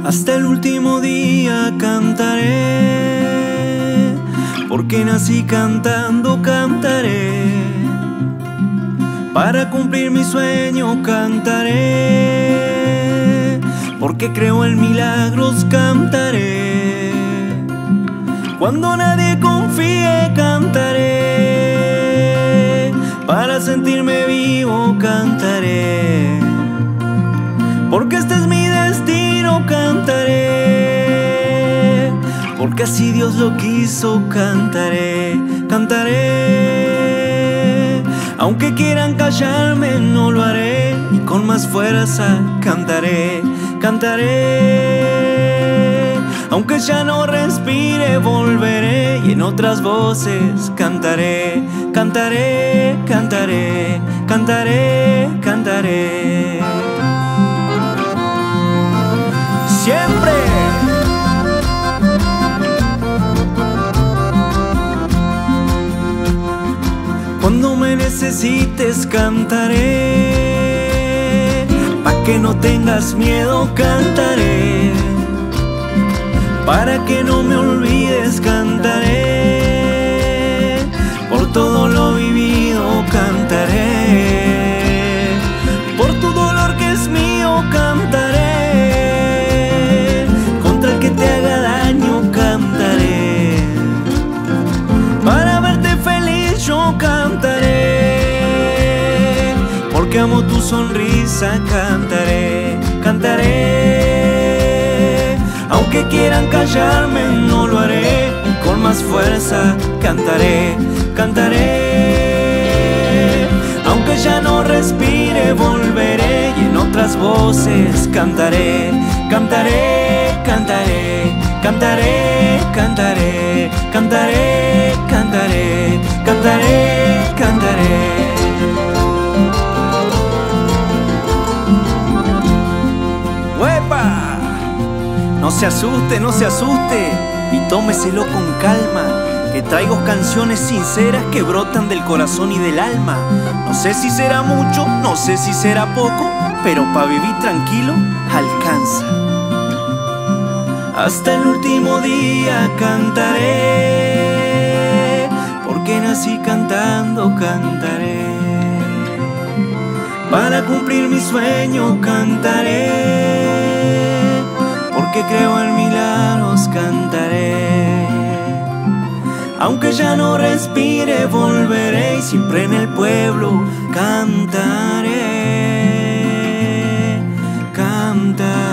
Hasta el último día cantaré, porque nací cantando, cantaré. Para cumplir mi sueño cantaré, porque creo en milagros cantaré. Cuando nadie confíe cantaré, para sentirme vivo cantaré. Porque este es mi destino cantaré, porque así Dios lo quiso cantaré, cantaré. Aunque quieran callarme no lo haré, y con más fuerza cantaré, cantaré. Aunque ya no respire volveré, y en otras voces cantaré, cantaré, cantaré, cantaré, cantaré. Siempre. Cuando me necesites cantaré, pa' que no tengas miedo cantaré. Para que no me olvides cantaré, por todo lo vivido cantaré, por tu dolor que es mío cantaré, contra el que te haga daño cantaré, para verte feliz yo cantaré, porque amo tu sonrisa cantaré, cantaré. Aunque quieran callarme no lo haré, y con más fuerza cantaré, cantaré. Aunque ya no respire volveré, y en otras voces cantaré, cantaré, cantaré, cantaré, cantaré, cantaré, cantaré, cantaré, cantaré. ¡Huepa! No se asuste, no se asuste, y tómeselo con calma, que traigo canciones sinceras que brotan del corazón y del alma. No sé si será mucho, no sé si será poco, pero pa' vivir tranquilo alcanza. Hasta el último día cantaré, porque nací cantando, cantaré. Para cumplir mi sueño cantaré, porque creo en milagros cantaré. Aunque ya no respire volveré, y siempre en el pueblo cantaré, cantaré.